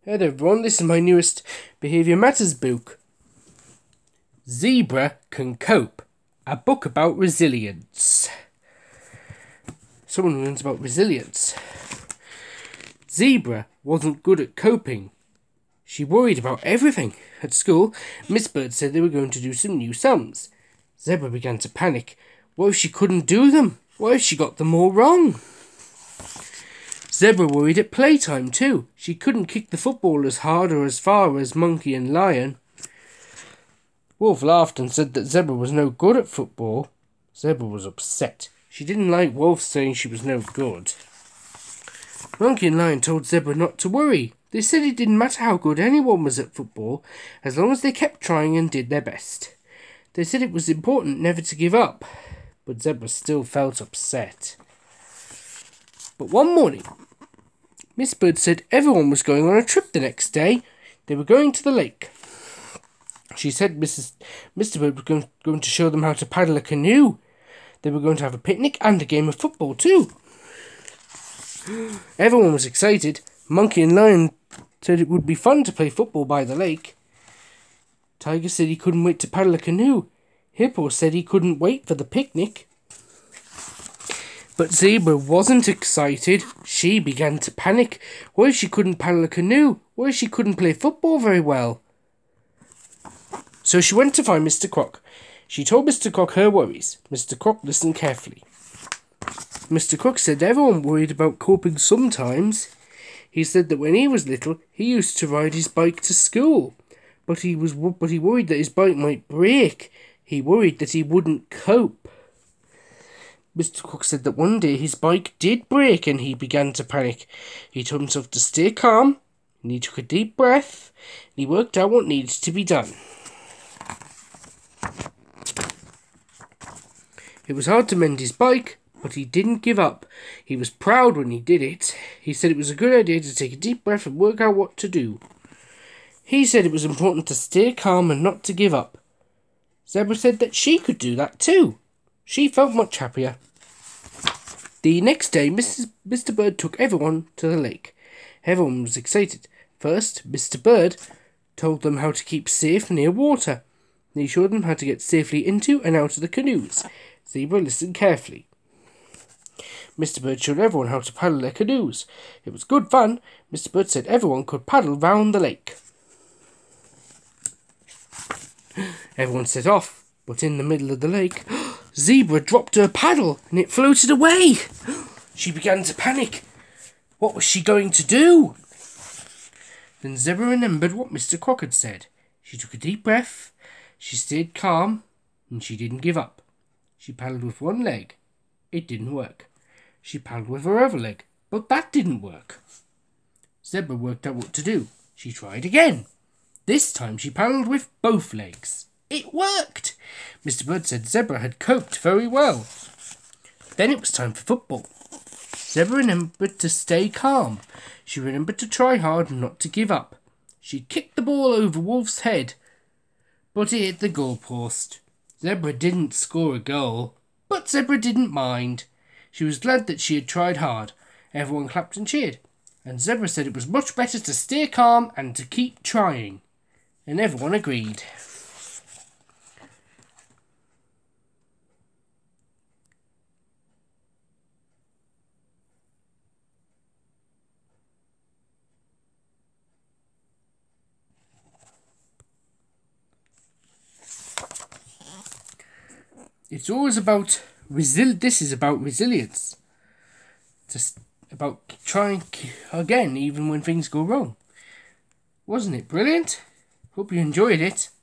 Hey there everyone, this is my newest Behaviour Matters book. Zebra Can Cope, a book about resilience. Someone learns about resilience. Zebra wasn't good at coping. She worried about everything. At school, Miss Bird said they were going to do some new sums. Zebra began to panic. What if she couldn't do them? What if she got them all wrong? Zebra worried at playtime too. She couldn't kick the football as hard or as far as Monkey and Lion. Wolf laughed and said that Zebra was no good at football. Zebra was upset. She didn't like Wolf saying she was no good. Monkey and Lion told Zebra not to worry. They said it didn't matter how good anyone was at football, as long as they kept trying and did their best. They said it was important never to give up, but Zebra still felt upset. But one morning, Miss Bird said everyone was going on a trip the next day. They were going to the lake. She said Mr. Bird was going to show them how to paddle a canoe. They were going to have a picnic and a game of football too. Everyone was excited. Monkey and Lion said it would be fun to play football by the lake. Tiger said he couldn't wait to paddle a canoe. Hippo said he couldn't wait for the picnic. But Zebra wasn't excited. She began to panic. What if she couldn't paddle a canoe? What if she couldn't play football very well? So she went to find Mr. Croc. She told Mr. Croc her worries. Mr. Croc listened carefully. Mr. Croc said everyone worried about coping sometimes. He said that when he was little, he used to ride his bike to school. But he worried that his bike might break. He worried that he wouldn't cope. Mr. Croc said that one day his bike did break and he began to panic. He told himself to stay calm, and he took a deep breath, and he worked out what needed to be done. It was hard to mend his bike, but he didn't give up. He was proud when he did it. He said it was a good idea to take a deep breath and work out what to do. He said it was important to stay calm and not to give up. Zebra said that she could do that too. She felt much happier. The next day, Mr. Bird took everyone to the lake. Everyone was excited. First, Mr. Bird told them how to keep safe near water. He showed them how to get safely into and out of the canoes. Zebra listened carefully. Mr. Bird showed everyone how to paddle their canoes. It was good fun. Mr. Bird said everyone could paddle round the lake. Everyone set off, but in the middle of the lake, Zebra dropped her paddle and it floated away. She began to panic. What was she going to do? Then Zebra remembered what Mr. Croc had said. She took a deep breath, she stayed calm, and she didn't give up. She paddled with one leg. It didn't work. She paddled with her other leg, but that didn't work. Zebra worked out what to do. She tried again. This time she paddled with both legs. It worked! Mr. Bird said Zebra had coped very well. Then it was time for football. Zebra remembered to stay calm. She remembered to try hard and not to give up. She kicked the ball over Wolf's head, but it hit the goalpost. Zebra didn't score a goal, but Zebra didn't mind. She was glad that she had tried hard. Everyone clapped and cheered, and Zebra said it was much better to stay calm and to keep trying. And everyone agreed. It's always about this is about resilience. Just about trying again even when things go wrong. Wasn't it brilliant? Hope you enjoyed it.